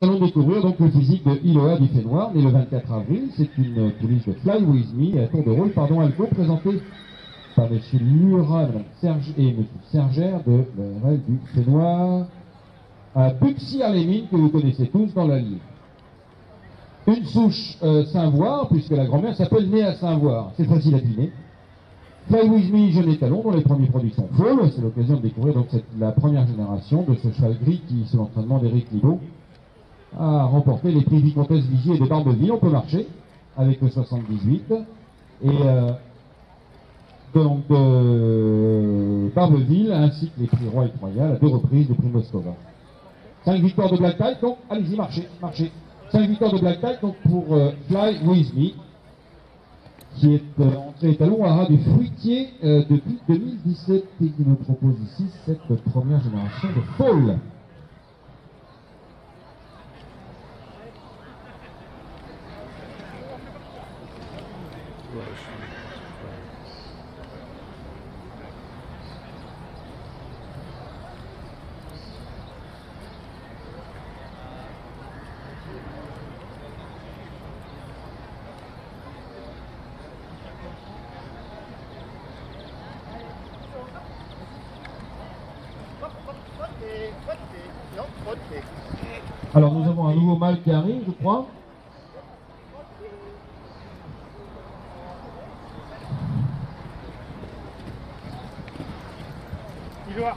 Nous allons découvrir donc le physique de Iloa du Fénoir, né le 24 avril. C'est une pouliche de Fly With Me, à tour de rôle, Alco, présentée par M. Lura et M. Sergère de l'ARL du Fénoir, à Buxy-Arlémine, que vous connaissez tous dans l'Allier. Une souche Saint-Voir, puisque la grand-mère s'appelle née à Saint-Voir, c'est facile à deviner. Fly With Me, jeune étalon, dont les premiers produits sont faux. C'est l'occasion de découvrir donc la première génération de ce cheval gris qui, sous l'entraînement d'Éric Libaud, a remporté les prix Vicomtesse Vigier et de Barbeville. On peut marcher avec le 78. Et donc de Barbeville, ainsi que les prix Roy et Royal à 2 reprises, le prix Moscova. 5 victoires de Black Tie, donc allez-y, marchez, marchez. 5 victoires de Black Tie, donc pour Fly With Me, qui est entré étalon à ras du fruitier depuis 2017 et qui nous propose ici cette première génération de Fall. Alors nous avons un nouveau mâle qui arrive, je crois. Iloa. Quel numéro ?